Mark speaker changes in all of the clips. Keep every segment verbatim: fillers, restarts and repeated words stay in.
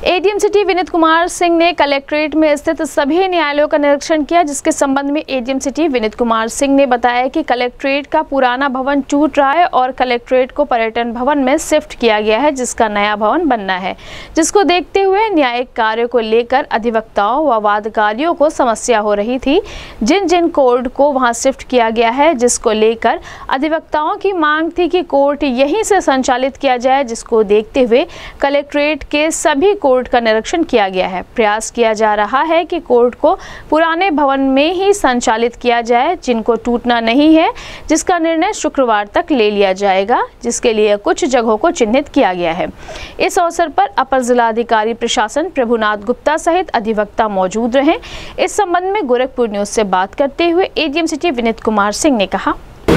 Speaker 1: ADM city Vineet Kumar Singh ने collectorate में स्थित सभी न्यायालयों का निरीक्षण किया, जिसके संबंध में एडीएम सिटी विनीत कुमार सिंह ने बताया कि कलेक्ट्रेट का पुराना भवन टूट रहा है और कलेक्ट्रेट को पर्यटन भवन में शिफ्ट किया गया है, जिसका नया भवन बनना है, जिसको देखते हुए न्यायिक कार्य को लेकर अधिवक्ताओं व वादकारियों को समस्या हो रही थी। जिन जिन कोर्ट को वहां शिफ्ट किया गया है, जिसको लेकर अधिवक्ताओं की मांग थी कि कोर्ट यहीं से संचालित किया जाए, जिसको देखते हुए कलेक्ट्रेट के सभी कोर्ट का निरीक्षण किया गया है। प्रयास किया जा रहा है कि कोर्ट को पुराने भवन में ही संचालित किया जाए, जिनको टूटना नहीं है, जिसका निर्णय शुक्रवार तक ले लिया जाएगा, जिसके लिए कुछ जगहों को चिन्हित किया गया है। इस अवसर पर अपर जिलाधिकारी प्रशासन प्रभुनाथ गुप्ता सहित अधिवक्ता मौजूद रहे। इस संबंध में गोरखपुर न्यूज से बात करते हुए एडीएम सिटी विनीत कुमार सिंह ने कहा,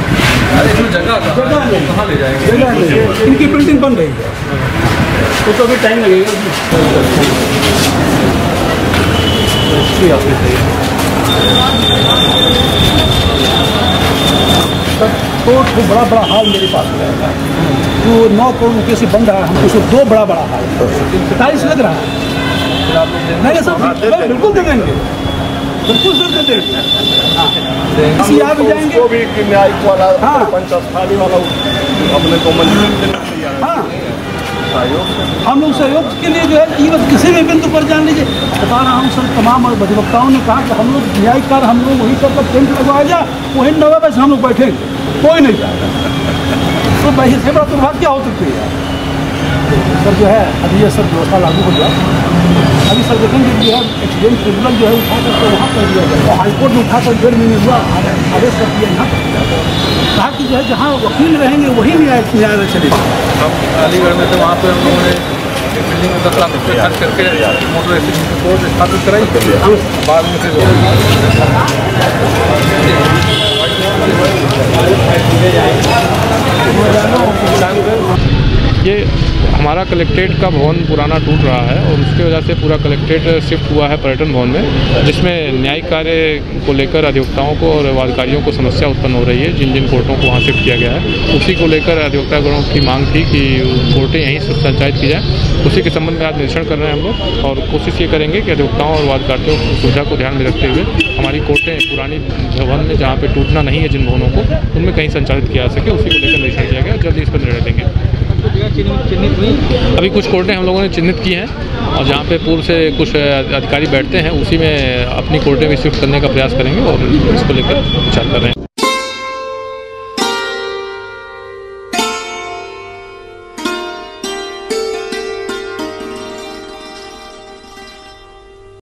Speaker 2: कहाँ ले जाएंगे? इनकी बिल्डिंग बन रही है तो तो अभी टाइम लगेगा। तो बड़ा बड़ा हॉल मेरे पास है, वो नौ करोड़ रुपये से बन रहा है, हमको दो बड़ा बड़ा हॉल पैंतालीस लग रहा है। नहीं सर बिल्कुल दे देंगे, बिल्कुल सर दे देंगे। किसी आ भी जाएंगे वो भी न्यायिक वाला, हाँ पंचायत वाला अपने को मंजूरी, हाँ हम लोग सहयोग के लिए जो है ये किसी भी बिंदु पर जान लीजिए। बता रहा हूँ सर, तमाम अधिवक्ताओं ने कहा कि हम लोग न्यायिक कार्य हम लोग वही कर टेंट लगवाया जाए, वही नवा बजे हम लोग बैठेंगे, कोई नहीं जाएगा। तो भाई से बड़ा दुर्भाग्य क्या हो सकती है सर। जो है अभी ये सब व्यवस्था लागू हो गया, अभी सर देखेंगे कि है एक्सीडेंट ट्रिब्यूनल जो है उठा करके वहाँ कर दिया गया और हाईकोर्ट में उठा कर डेढ़ महीने हुआ आदेश कर दिया यहाँ कहा कि जो है जहाँ वकील रहेंगे वही न्यायालय न्यायालय चलेगा।
Speaker 3: हम अलीगढ़ में थे, वहाँ पे हम लोगों ने एक बिल्डिंग में दस लाख रुपये खर्च करके मोटर एसोसिएशन कोर्ट स्थापित कराई। बाद में ये हमारा कलेक्ट्रेट का भवन पुराना टूट रहा है और उसकी वजह से पूरा कलेक्ट्रेट शिफ्ट हुआ है पर्यटन भवन में, जिसमें न्यायिक कार्य को लेकर अधिवक्ताओं को और वादकारियों को समस्या उत्पन्न हो रही है। जिन जिन कोर्टों को वहाँ शिफ्ट किया गया है, उसी को लेकर अधिवक्तागणों की मांग थी कि कोर्टें यहीं से संचालित की जाए। उसी के संबंध में आज निरीक्षण कर रहे हैं हम लोग और कोशिश ये करेंगे कि अधिवक्ताओं और वादकारियों की सुविधा को ध्यान में रखते हुए हमारी कोर्टें पुरानी भवन में जहाँ पर टूटना नहीं है जिन भवनों को, उनमें कहीं संचालित किया जा सके, उसी को लेकर निरीक्षण किया गया। जल्दी इस पर निर्णय लेंगे। चिन्हित हुई अभी कुछ कोर्टें हम लोगों ने चिन्हित की हैं और जहाँ पे पूर्व से कुछ अधिकारी बैठते हैं, उसी में अपनी कोर्टें भी शिफ्ट करने का प्रयास करेंगे और इसको लेकर विचार कर रहे हैं।